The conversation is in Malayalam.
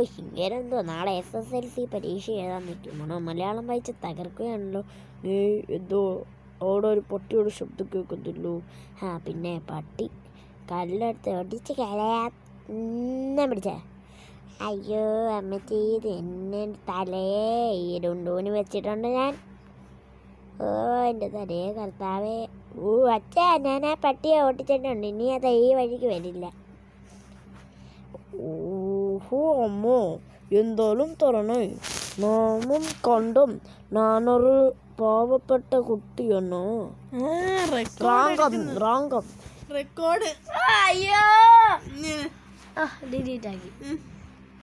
ഇങ്ങനെന്തോ നാളെ SSLC പരീക്ഷ എഴുതാൻ നിൽക്കുമ്പോണോ മലയാളം വായിച്ച് തകർക്കുകയാണല്ലോ. എന്തോ അവിടെ ഒരു പട്ടിയുടെ ശബ്ദം കേൾക്കുന്നുള്ളൂ. പിന്നെ പട്ടി കല്ലെടുത്ത് ഒടിച്ച് കളയാ പിടിച്ച. അയ്യോ അമ്മച്ചി, ഇത് എന്നെ തലയെ ഇരുണ്ടൂന് വെച്ചിട്ടുണ്ട് ഞാൻ. എൻ്റെ തലയെ കർത്താവേ. അച്ഛാ, ഞാൻ ആ പട്ടിയെ ഓട്ടിച്ചിട്ടുണ്ട്. ഇനി അത് ഈ വഴിക്ക് വരില്ല. ഓഹോ അമ്മോ, എന്തായാലും തരണേ. നാമും കണ്ടും ഞാനൊരു പാവപ്പെട്ട കുട്ടിയാണോ. റെക്കോർഡ്. റെക്കോർഡ്. അയ്യോ ഡിലീറ്റ് ആക്കി.